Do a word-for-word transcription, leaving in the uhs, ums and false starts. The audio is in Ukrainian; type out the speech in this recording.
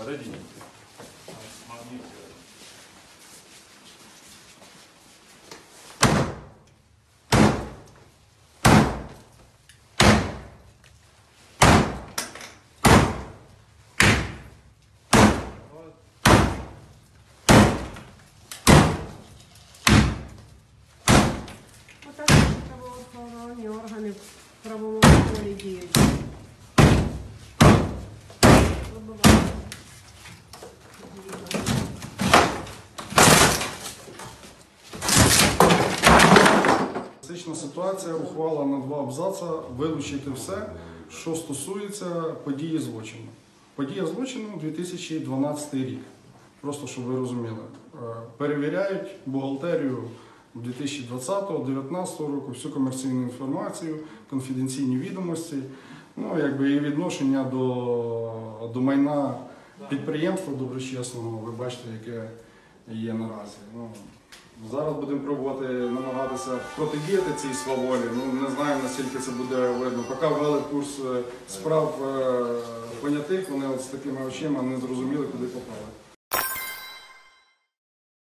Родине. Отак правоохоронні органи в правовому полі діють. Критична ситуація, ухвала на два абзаца, вилучити все, що стосується події злочину. Подія злочину дві тисячі дванадцятий рік. Просто, щоб ви розуміли. Перевіряють бухгалтерію дві тисячі двадцятого - дві тисячі дев'ятнадцятого року, всю комерційну інформацію, конфіденційні відомості, ну, якби і відношення до, до майна підприємства доброчесного, ви бачите, яке є наразі. Ну, зараз будемо пробувати намагатися протидіяти цій сваволі. Ну, не знаємо, наскільки це буде видно. Поки ввели курс справ понятих, вони от з такими очима не зрозуміли, куди попали.